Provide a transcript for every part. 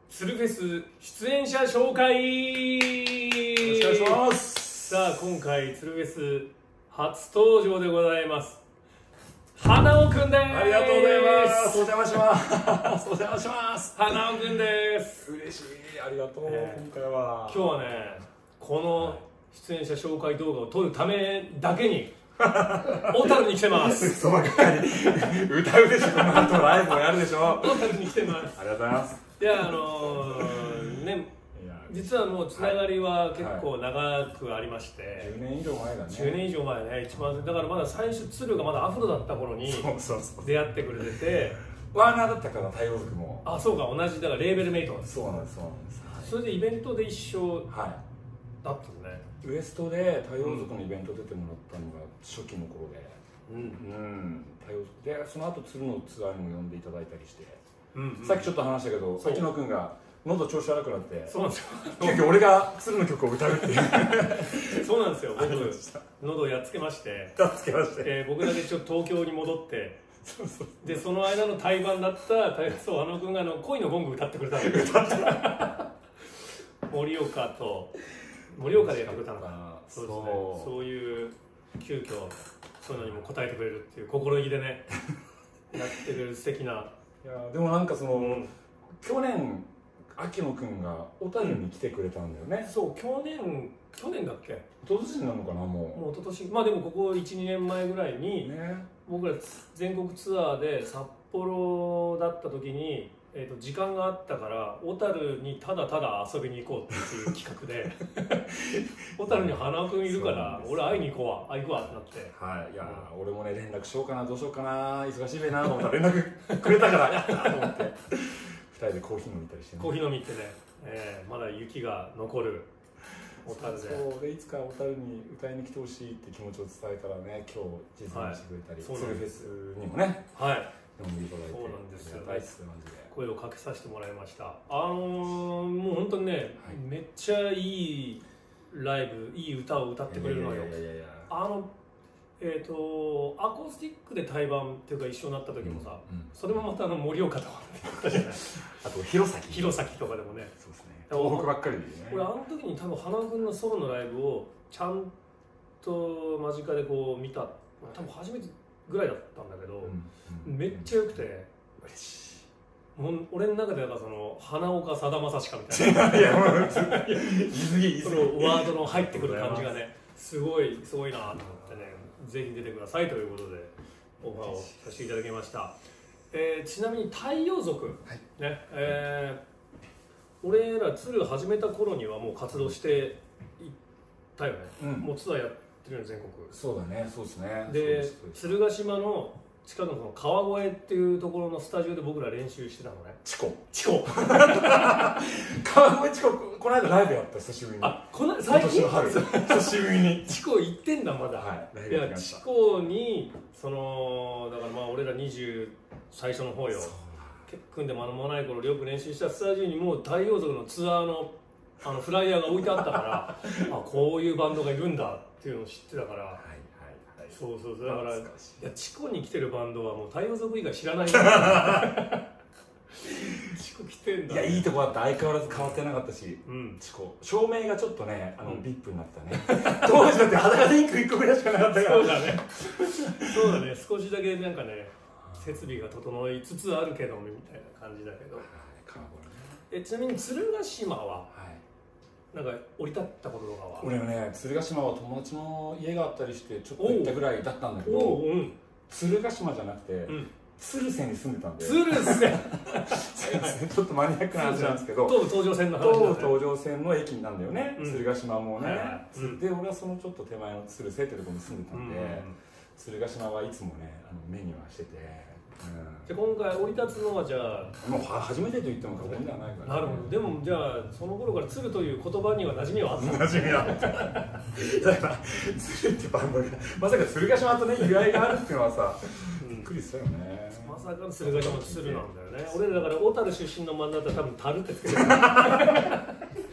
鶴フェス出演者紹介。 よろしくお願いします。 さあ今回鶴フェス初登場でございます。花尾くんです。 ありがとうございます。お邪魔します。お邪魔します。 花尾くんです。 嬉しい。ありがとう。今回は今日はね、この出演者紹介動画を撮るためだけに小樽に来てます。 そばっかり歌うでしょ。この後ライブもやるでしょ。 小樽に来てます。 ありがとうございます。 いやね、実はもうつながりは結構長くありまして、 10年以上前だね。 10年以上前ね、一番だからまだ最初鶴がまだアフロだった頃に出会ってくれてて、 ワーナーだったから太陽族も。 あ、そうか、同じだからレーベルメイトなんです。 そうなんです、そうなんです。 それでイベントで一緒だったのね。 ウエストで太陽族のイベント出てもらったのが初期の頃で、太陽族でその後鶴のツアーにも呼んでいただいたりして、さっきちょっと話したけど、秋野くんが喉調子悪くなって、 そうなんですよ。 急遽俺が鶴の曲を歌うっていう。 そうなんですよ。僕喉をやっつけまして、僕だけちょっと東京に戻って、でその間の対バンだったそう、あのくんが恋のゴング歌ってくれたの。盛岡でやってくれたのかな。そうですね。そういう急遽そういうのにも応えてくれるっていう心意気でねやってくれる素敵な。 いやでもなんかその、去年秋野くんが小樽に来てくれたんだよね。 そう、去年だっけ。 一昨年なのかな、もう。 一昨年、まあでもここ1、2年前ぐらいに、僕ら全国ツアーで札幌だった時に、時間があったから小樽にただただ遊びに行こうっていう企画で小樽に花尾くんいるから俺会いに行こうってなって、 はい、いや俺もね連絡しようかな、どうしようかな、忙しいべなと思ったら連絡くれたからやったと思って2人でコーヒー飲みたりして、 コーヒー飲み行ってね、まだ雪が残る小樽で、 そうでいつか小樽に歌いに来てほしいって気持ちを伝えたらね、今日実現してくれたり、鶴フェスにもね、呼んでいただいて、 そうなんですよ、 大好きな感じで声をかけさせてもらいました。もう本当にね、めっちゃいいライブ、いい歌を歌ってくれるのよ。アコースティックで対バンっていうか一緒になった時もさ、それもまた盛岡とかでやったじゃない。 あと弘前とかでもね。 そうですね、東北ばっかりでね。 俺あの時に多分花君のソロのライブをちゃんと間近でこう見た、多分初めてぐらいだったんだけど、めっちゃ良くて嬉しい。もう俺の中ではその花岡さだまさしかみたいなそのワードの入ってくる感じがね、すごいなと思ってね、ぜひ出てくださいということでオファーをさせていただきました。ちなみに太陽族、ね、俺ら鶴始めた頃にはもう活動していったよね、もうツアーやってるよね、全国。そうだね、そうですね。で鶴ヶ島の近くの川越っていうところのスタジオで僕ら練習してたのね。チコ川越チコ、この間ライブやった、久しぶりに。最近の春久しぶりにチコ行ってんだ、まだ。いや、チコにだからまあ俺ら20最初の方よ、組んで間もない頃よく練習したスタジオにもう太陽族のツアーのフライヤーが置いてあったからこういうバンドがいるんだっていうのを知ってたから、そうだから、いや、チコに来てるバンドはもう太陽族以外知らないチコ来てんだ。 いや、いいとこだった。相変わらず変わってなかったし、チコ照明がちょっとね、ビップになったね。当時だって裸で1個ぐらいしかなかったから。 そうだね、少しだけなんかね、設備が整いつつあるけどみたいな感じだけど。ちなみに鶴ヶ島はなんか降り立ったこととかは。 俺はね、鶴ヶ島は友達の家があったりしてちょっと行ったぐらいだったんだけど、鶴ヶ島じゃなくて鶴瀬に住んでたんで。 鶴瀬ちょっとマニアックな話なんですけど、 東武東上線の話、 東武東上線の駅なんだよね、鶴ヶ島もね。で俺はそのちょっと手前の鶴瀬ってところに住んでたんで、鶴ヶ島はいつもね目にはしてて。 じゃあ今回降り立つのはじゃあもう初めてと言っても過言ではないから。 なるほど。でもじゃあその頃から鶴という言葉には馴染みはあった。 馴染みはあった。だから鶴ってバンドがまさか鶴ヶ島とね由来があるっていうのはさ、びっくりしたよね。 まさかの鶴ヶ島と鶴なんだよね。俺らだから小樽出身の漫画だったら多分樽ってつけてる。多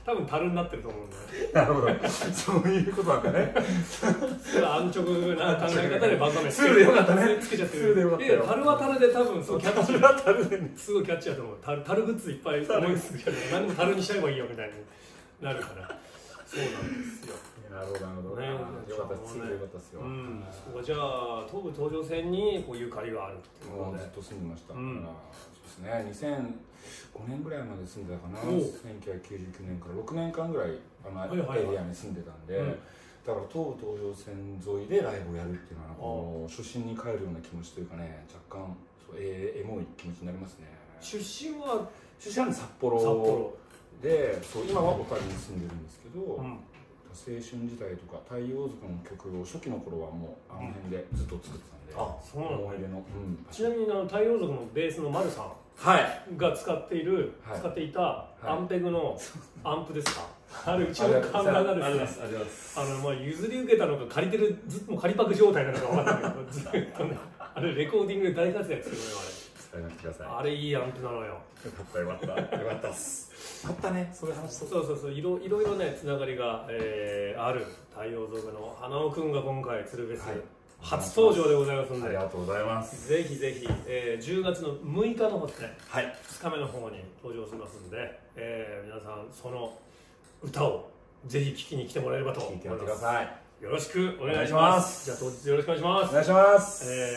多分樽になってると思うんだよ。 なるほど、そういうことなんかね。 安直な考え方でバンド名ツーでよかったね。 つけちゃってツーでよかったよ。 樽は樽で多分そうキャッチー。 すごいキャッチだと思う。樽グッズいっぱい思いつくけど、何でも樽にしちゃえばいいよみたいになるから。そうなんですよ。 なるほどなるほど。よかったです。ツーでよかったですよ。 じゃあ東武東上線にこうゆかりがあるっていうことで。 ずっと住んでました。そうですね。2005年ぐらいまで住んでたかな。1999年から6年間ぐらいエリアに住んでたんで、だから東武東上線沿いでライブをやるっていうのは初心に帰るような気持ちというかね、若干エモい気持ちになりますね。 出身は札幌で、そう今は小樽に住んでるんですけど、青春時代とか太陽族の曲を初期の頃はもうあの辺でずっと作ってたんで、 そうなんだ。 思い出の。 ちなみに太陽族のベースの丸さんが使っていたアンペグのアンプですか？あれうちの看板がですね、譲り受けたのか借りてる、ずっと借りパク状態なのか分かんないけど、ずっとね、あれレコーディングで大活躍するのよ、あれいいアンプなのよ。 よかったっす。あったね、そういう話。 そういろいろねつながりがある太陽族の花尾くんが今回鶴瓶初登場でございますので、 ありがとうございます。 ぜひぜひ10月の6日の方ですね、2日目の方に登場しますんで、皆さんその歌をぜひ聴きに来てもらえればと思います。 聴いてください。 よろしくお願いします。じゃあ当日よろしくお願いします。 お願いします。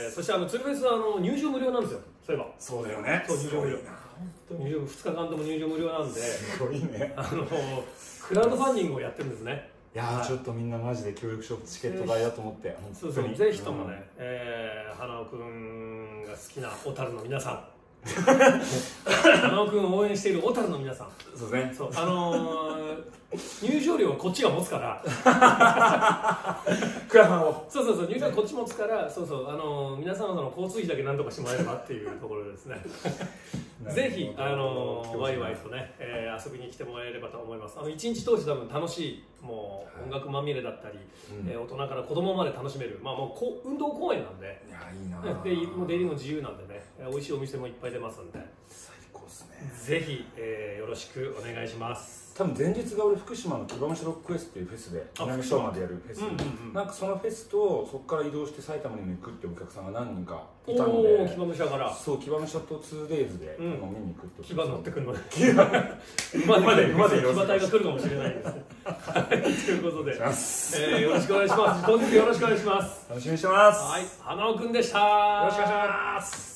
そして鶴瓶は入場無料なんですよ。そういえば。 そうだよね。 そう、入場無料。2日間とも入場無料なんで、 すごいね。 クラウドファンディングをやってるんですね。 いやちょっとみんなマジで協力しよう、チケット代だと思って。 そうぜひともね、花尾くんが好きな小樽の皆さん、花尾くんを応援している小樽の皆さん、 そうですね。 入場料はこっちが持つから、 クラファンを。 そう入場料こっち持つから、皆さんの交通費だけなんとかしてもらえればっていうところですね。ぜひワイワイとね遊びに来てもらえればと思います。一日通して多分楽しい、もう音楽まみれだったり、大人から子供まで楽しめる、もう運動公園なんで、 いやいいな。 で出入りも自由なんでね、美味しいお店もいっぱい出ますんで、 最高ですね。 ぜひよろしくお願いします。 多分前日が俺福島の騎馬武者ロックフェスっていうフェスで南相馬でやるフェス、なんかそのフェスとそこから移動して埼玉にも行くっていうお客さんが何人かいたので、 騎馬武者から、 そう騎馬武者と 2days で見に行くって騎馬乗ってくるので、 馬で騎馬隊が来るかもしれないですね。ということでよろしくお願いします。当日よろしくお願いします。 楽しみにしてます。 はい、花尾くんでした。 よろしくお願いします。